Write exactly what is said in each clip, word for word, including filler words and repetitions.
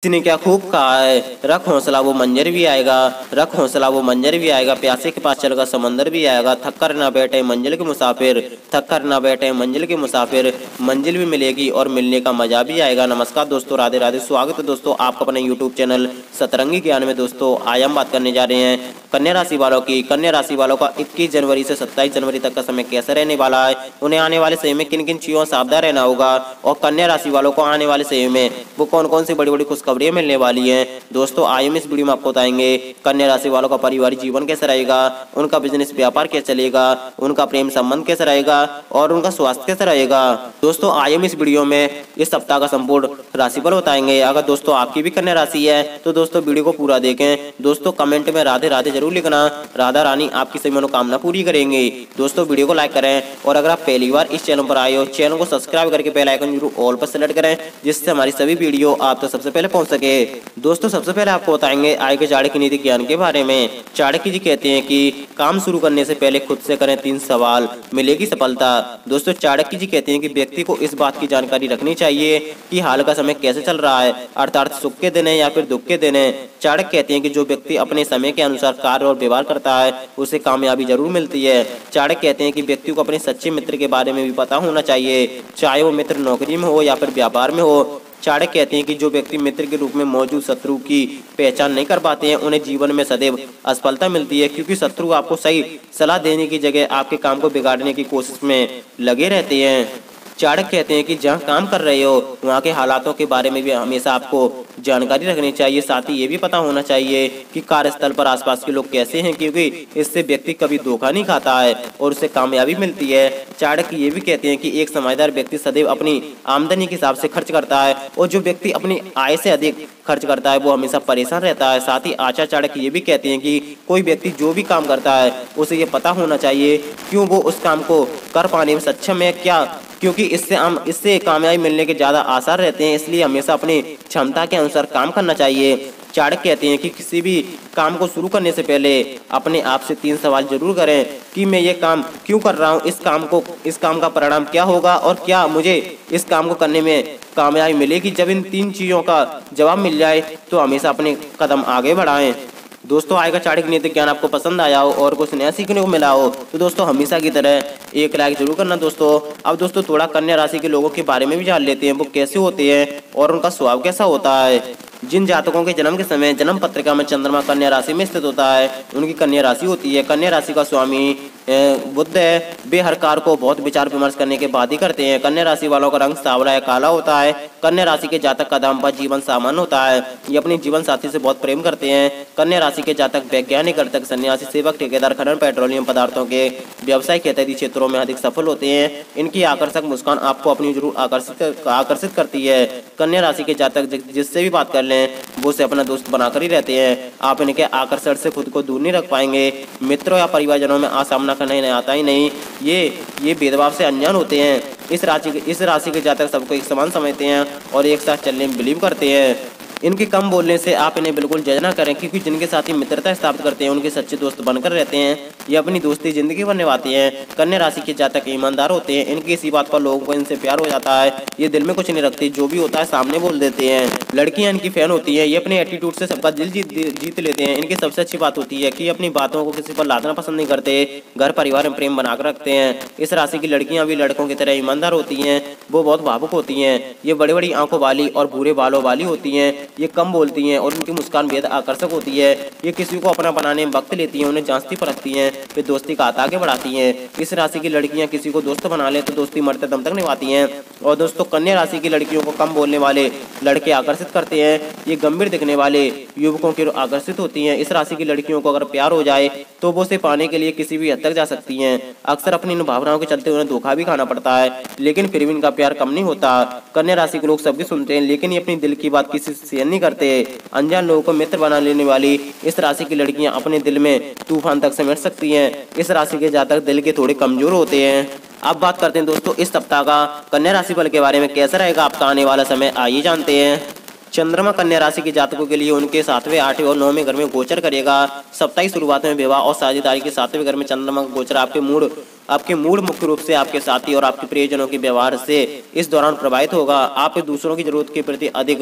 किसी ने क्या खूब कहा है, रख हौसला वो मंजर भी आएगा, रख हौसला वो मंजर भी आएगा, प्यासे के पास चलकर समंदर भी आएगा। थक कर ना बैठे मंजिल के मुसाफिर, थक कर ना बैठे मंजिल के मुसाफिर, मंजिल भी मिलेगी और मिलने का मजा भी आएगा। नमस्कार दोस्तों, राधे राधे, स्वागत है दोस्तों आपका अपने यूट्यूब चैनल सतरंगी ज्ञान में। दोस्तों आज हम बात करने जा रहे हैं कन्या राशि वालों की। कन्या राशि वालों का इक्कीस जनवरी से सत्ताईस जनवरी तक का समय कैसे रहने वाला है, उन्हें आने वाले समय में किन किन चीजों से सावधान रहना होगा, और कन्या राशि वालों को आने वाले समय में वो कौन कौन सी बड़ी बड़ी खुशखबरियां मिलने वाली हैं। दोस्तों आज हम इस वीडियो में आपको बताएंगे कन्या राशि वालों का पारिवारिक जीवन कैसा रहेगा, उनका बिजनेस व्यापार कैसे चलेगा, उनका प्रेम संबंध कैसा रहेगा और उनका स्वास्थ्य कैसा रहेगा। दोस्तों आज हम इस वीडियो में इस सप्ताह का संपूर्ण राशिफल बताएंगे। अगर दोस्तों आपकी भी कन्या राशि है तो दोस्तों वीडियो को पूरा देखें। दोस्तों कमेंट में राधे राधे जरूर लिखना, राधा रानी आपकी सभी मनोकामना पूरी करेंगे। दोस्तों वीडियो को लाइक करें और अगर आप पहली बार इस चैनल पर आए हो चैनल को सब्सक्राइब करके बेल आइकन जरूर ऑल पर सेलेक्ट करें, जिससे हमारी सभी वीडियो आप तक सबसे पहले पहुंच सके। दोस्तों सबसे पहले आपको बताएंगे आय के चाणक्य नीति ज्ञान के बारे में। चाणक्य जी कहते हैं कि काम शुरू करने से पहले खुद से करें तीन सवाल, मिलेगी सफलता। दोस्तों चाणक्य जी कहते हैं कि व्यक्ति को इस बात की जानकारी रखनी चाहिए कि हाल का समय कैसे चल रहा है, अर्थात सुख के दिन है या फिर दुख के दिन है। चाणक्य कहते हैं कि जो व्यक्ति अपने समय के अनुसार कार्य और व्यवहार करता है उसे कामयाबी जरूर मिलती है। चाणक्य कहते हैं कि व्यक्ति को अपने सच्चे मित्र के बारे में भी पता होना चाहिए, चाहे वो मित्र नौकरी में हो या फिर व्यापार में हो। चाणक्य कहते हैं कि जो व्यक्ति मित्र के रूप में मौजूद शत्रु की पहचान नहीं कर पाते हैं उन्हें जीवन में सदैव असफलता मिलती है, क्योंकि शत्रु आपको सही सलाह देने की जगह आपके काम को बिगाड़ने की कोशिश में लगे रहते हैं। चाणक्य कहते हैं कि जहां काम कर रहे हो वहां के हालातों के बारे में भी हमेशा आपको जानकारी रखनी चाहिए। साथ ही ये भी पता होना चाहिए कि कार्यस्थल पर आसपास के लोग कैसे हैं, क्योंकि इससे व्यक्ति कभी धोखा नहीं खाता है और उससे कामयाबी मिलती है। चाणक्य ये भी कहते हैं कि एक समझदार व्यक्ति सदैव अपनी आमदनी के हिसाब से खर्च करता है और जो व्यक्ति अपनी आय से अधिक खर्च करता है वो हमेशा परेशान रहता है। साथ ही आचार्य चाणक्य ये भी कहते हैं कि कोई व्यक्ति जो भी काम करता है उसे ये पता होना चाहिए क्यों वो उस काम को कर पाने में सक्षम है, क्या क्योंकि इससे हम इससे कामयाबी मिलने के ज़्यादा आसार रहते हैं, इसलिए हमेशा अपनी क्षमता के अनुसार काम करना चाहिए। चाणक्य कहते हैं कि किसी भी काम को शुरू करने से पहले अपने आप से तीन सवाल जरूर करें कि मैं ये काम क्यों कर रहा हूँ, इस काम को इस काम का परिणाम क्या होगा और क्या मुझे इस काम को करने में कामयाबी मिलेगी। जब इन तीन चीज़ों का जवाब मिल जाए तो हमेशा अपने कदम आगे बढ़ाएं। दोस्तों आय का चाणक्य नीति ज्ञान आपको पसंद आया हो और कुछ नया सीखने को मिला हो तो दोस्तों हमेशा की तरह एक लाइक जरूर करना। दोस्तों अब दोस्तों थोड़ा कन्या राशि के लोगों के बारे में भी जान लेते हैं, वो कैसे होते हैं और उनका स्वभाव कैसा होता है। जिन जातकों के जन्म के समय जन्म पत्रिका में चंद्रमा कन्या राशि में स्थित होता है उनकी कन्या राशि होती है। कन्या राशि का स्वामी बुध है, वे हर कार्य को बहुत विचार विमर्श करने के बाद ही करते हैं। कन्या राशि वालों का रंग सांवला या काला होता है। कन्या राशि के जातक का दाम्पत्य जीवन सामान्य होता है, ये अपने जीवन साथी से बहुत प्रेम करते हैं। कन्या राशि के जातक वैज्ञानिक, अर्चक, सन्यासी, सेवक, ठेकेदार, खनन, पेट्रोलियम पदार्थों के व्यवसायिक इत्यादि क्षेत्रों में अधिक सफल होते हैं। इनकी आकर्षक मुस्कान आपको अपनी जरूर आकर्षित आकर्षित करती है। कन्या राशि के जातक जिससे भी बात कर लें वो उसे अपना दोस्त बनाकर ही रहते हैं। आप इनके आकर्षण से खुद को दूर नहीं रख पाएंगे। मित्रों या परिवारजनों में आसामना करना ही आता ही नहीं, ये ये भेदभाव से अनजान होते हैं। इस राशि इस राशि के जातक सबको एक समान समझते हैं और एक साथ चलने में बिलीव करते हैं। इनके कम बोलने से आप इन्हें बिल्कुल जज ना करें, क्योंकि जिनके साथ ही मित्रता स्थापित करते हैं उनके सच्चे दोस्त बनकर रहते हैं। ये अपनी दोस्ती जिंदगी भर निभाते हैं। कन्या राशि के जातक ईमानदार होते हैं। इनकी इसी बात पर लोगों को इनसे प्यार हो जाता है। ये दिल में कुछ नहीं रखते, जो भी होता है सामने बोल देते हैं। लड़कियां इनकी फैन होती हैं। ये अपने एटीट्यूड से सबका दिल जीत जीत लेते हैं। इनकी सबसे अच्छी बात होती है कि अपनी बातों को किसी पर लादना पसंद नहीं करते, घर परिवार में प्रेम बनाकर रखते हैं। इस राशि की लड़कियां भी लड़कों की तरह ईमानदार होती हैं। वो बहुत भावुक होती हैं। ये बड़ी बड़ी आंखों वाली और भूरे बालों वाली होती हैं। ये कम बोलती हैं और उनकी मुस्कान बेहद आकर्षक होती है। ये किसी को अपना बनाने में वक्त लेती हैं, उन्हें जांचती परखती हैं, फिर दोस्ती का हाथ आगे बढ़ाती हैं। इस राशि की लड़कियां किसी को दोस्त बना ले तो दोस्ती मरते दम तक निभाती हैं। और दोस्तों कन्या राशि की लड़कियों को कम बोलने वाले लड़के आकर्षित करते हैं। ये गंभीर दिखने वाले युवकों की आकर्षित होती हैं। इस राशि की लड़कियों को अगर प्यार हो जाए तो वो उसे पाने के लिए किसी भी हद तक जा सकती हैं। अक्सर अपनी इन भावनाओं के चलते उन्हें धोखा भी खाना पड़ता है, लेकिन फिर भी इनका प्यार कम नहीं होता। कन्या राशि के लोग सबकी सुनते हैं, लेकिन ये अपनी दिल की बात किसी से शेयर नहीं करते। अनजान लोगों को मित्र बना लेने वाली इस राशि की लड़कियां अपने दिल में तूफान तक समेट सकती हैं। इस राशि के जातक दिल के थोड़े कमजोर होते हैं। अब बात करते हैं दोस्तों इस सप्ताह का कन्या राशि फल के बारे में, कैसा रहेगा आपका आने वाला समय, आइए जानते हैं। चंद्रमा कन्या राशि के जातकों के लिए उनके सातवें, आठवें और नौवें घर में गोचर करेगा। सप्ताह की शुरुआत में विवाह और साझेदारी के सातवें घर में चंद्रमा का गोचर आपके मूड आपके मूड मुख्य रूप से आपके साथी और आपके प्रियजनों के व्यवहार से इस दौरान प्रभावित होगा। आप दूसरों की जरूरत के प्रति अधिक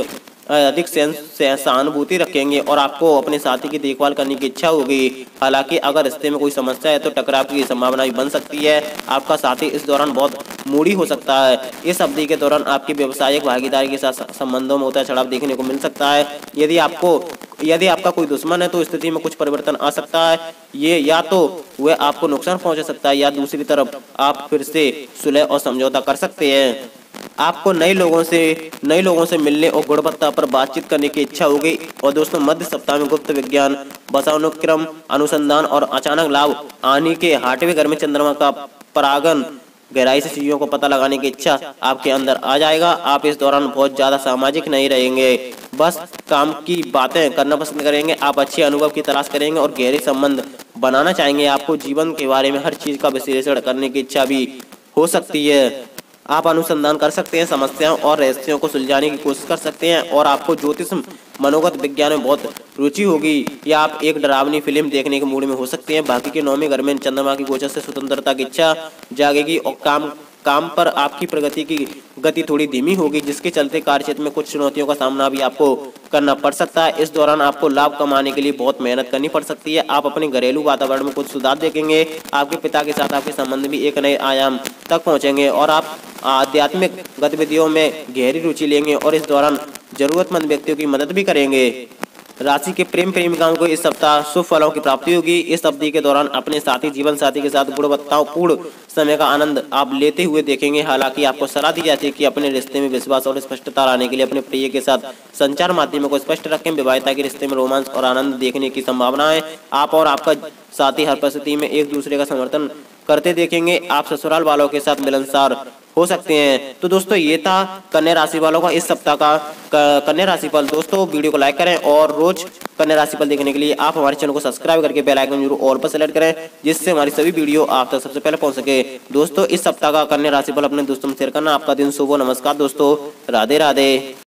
अधिक सहानुभूति रखेंगे और आपको अपने साथी की देखभाल करने की इच्छा होगी। हालांकि अगर रिश्ते में कोई समस्या है तो टकराव की संभावना भी बन सकती है। आपका साथी इस दौरान बहुत मूडी हो सकता है। इस अवधि के दौरान आपकी व्यवसायिक भागीदारी के साथ संबंधों में उतार चढ़ाव देखने को मिल सकता है। यदि आपको यदि आपका कोई दुश्मन है तो स्थिति में कुछ परिवर्तन आ सकता है। ये या तो वह आपको नुकसान पहुंचा सकता है या दूसरी तरफ आप फिर से सुलह और समझौता कर सकते हैं। आपको नए लोगों से नए लोगों से मिलने और गुणवत्ता पर बातचीत करने की इच्छा होगी। और दोस्तों, मध्य सप्ताह में गुप्त विज्ञान, वंशानुक्रम अनुसंधान और अचानक लाभ आने के आठवें घर में चंद्रमा का परागन गहराई से चीजों को पता लगाने की इच्छा आपके अंदर आ जाएगा। आप इस दौरान बहुत ज्यादा सामाजिक नहीं रहेंगे, बस काम की बातें करना पसंद करेंगे। आप अच्छे अनुभव की तलाश करेंगे और गहरे संबंध बनाना चाहेंगे। आपको जीवन के बारे में हर चीज का विश्लेषण करने की इच्छा भी हो सकती है। आप अनुसंधान कर सकते हैं, समस्याओं और रहस्यों को सुलझाने की कोशिश कर सकते हैं और आपको ज्योतिष मनोगत विज्ञान में बहुत रुचि होगी या आप एक डरावनी फिल्म देखने के मूड में हो सकते हैं। बाकी के नौवें घर में चंद्रमा की गोचर से स्वतंत्रता की इच्छा जागेगी और काम काम पर आपकी प्रगति की गति थोड़ी धीमी होगी, जिसके चलते कार्यक्षेत्र में कुछ चुनौतियों का सामना भी आपको करना पड़ सकता है। इस दौरान आपको लाभ कमाने के लिए बहुत मेहनत करनी पड़ सकती है। आप अपने घरेलू वातावरण में कुछ सुधार देखेंगे। आपके पिता के साथ आपके संबंध भी एक नए आयाम तक पहुंचेंगे और आप आध्यात्मिक गतिविधियों में गहरी रुचि लेंगे और इस दौरान जरूरतमंद व्यक्तियों की मदद भी करेंगे। राशि के प्रेम प्रेमिकाओं को इस सप्ताह शुभ फलों की प्राप्ति होगी। इस अवधि के दौरान अपने साथी जीवन साथी के साथ गुणवत्तापूर्ण समय का आनंद आप लेते हुए देखेंगे। हालांकि आपको सलाह दी जाती है कि अपने रिश्ते में विश्वास और स्पष्टता लाने के लिए अपने प्रिय के साथ संचार माध्यमों को स्पष्ट रखें। विवाहिता के रिश्ते में रोमांस और आनंद देखने की संभावना है। आप और आपका साथी हर परिस्थिति में एक दूसरे का समर्थन करते देखेंगे। आप ससुराल वालों के साथ मिलनसार हो सकते हैं। तो दोस्तों, ये था कन्या राशि वालों का इस सप्ताह का कन्या राशि फल। दोस्तों, वीडियो को लाइक करें और रोज कन्या राशि फल देखने के लिए आप हमारे चैनल को सब्सक्राइब करके बेल आइकन जरूर ऑल पर सेलेक्ट करें, जिससे हमारी सभी वीडियो आप तक सबसे पहले पहुंच सके। दोस्तों, इस सप्ताह का कन्या राशि फल अपने दोस्तों में शेयर करना। आपका दिन शुभ हो। नमस्कार दोस्तों, राधे राधे।